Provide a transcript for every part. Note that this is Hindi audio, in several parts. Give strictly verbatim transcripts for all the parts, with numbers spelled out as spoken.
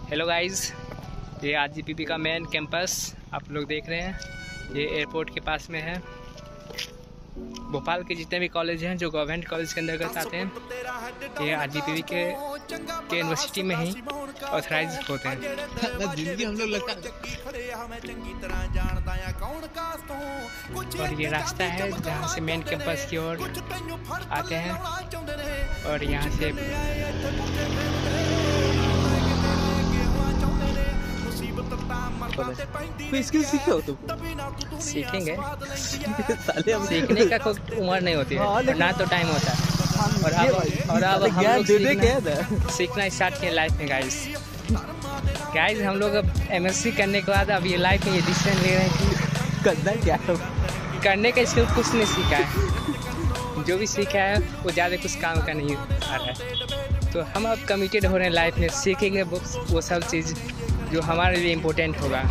हेलो गाइस, ये आरजीपीवी का मेन कैंपस आप लोग देख रहे हैं। ये एयरपोर्ट के पास में है। भोपाल के जितने भी कॉलेज हैं जो गवर्नमेंट कॉलेज के अंतर्गत आते हैं, ये आरजीपीवी के के यूनिवर्सिटी में ही ऑथराइज होते हैं। हम लोग लगता और ये रास्ता है जहाँ से मेन कैंपस की ओर आते हैं और यहाँ से स्किल सीखे हो तुम? सीखेंगे। साले हम सीखने का कोई उम्र नहीं होती है, ना तो टाइम होता है। और अब और अब हम लोग सीखना, सीखना स्टार्ट किए लाइफ में गाइस। गाइस हम लोग अब एमएससी करने के बाद अब ये लाइफ में ये डिसीजन ले रहे हैं कि करना क्या है। करने का स्किल कुछ नहीं सीखा है। जो भी सीखा है वो ज़्यादा कुछ काम का नहीं आ रहा है। तो हम अब कमिटेड हो रहे हैं लाइफ में, सीखेंगे बुक्स वो सब चीज़ जो हमारे लिए इम्पोर्टेंट होगा।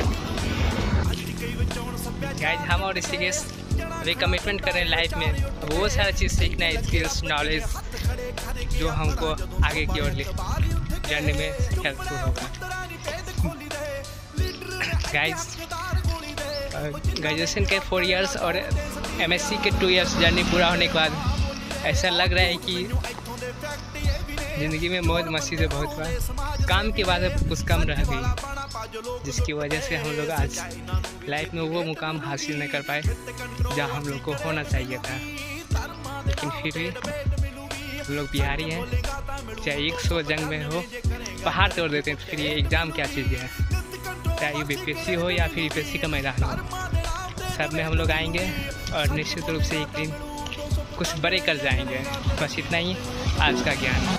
गाइस हम और ऋषिकेश अभी कमिटमेंट कर रहे हैं लाइफ में, वो सारा चीज़ सीखना है, स्किल्स नॉलेज जो हमको आगे की ओर जाने में हेल्पफुल होगा। गाइस ग्रेजुएशन के फोर इयर्स और एमएससी के टू इयर्स जर्नी पूरा होने के बाद ऐसा लग रहा है कि ज़िंदगी में मौज मस्ती से बहुत हुआ, काम की बात कुछ कम रह गई, जिसकी वजह से हम लोग आज लाइफ में वो मुकाम हासिल नहीं कर पाए जहाँ हम लोग को होना चाहिए था। लेकिन फिर भी हम लोग बिहारी हैं, चाहे एक सौ जंग में हो पहाड़ तोड़ देते हैं। फिर ये एग्ज़ाम क्या चीज़ है, चाहे U B P S C हो या फिर यू पी एस सी का मैदान हो, सब में हम लोग आएंगे और निश्चित रूप से एक दिन कुछ बड़े कर जाएंगे। बस इतना ही आज का ज्ञान।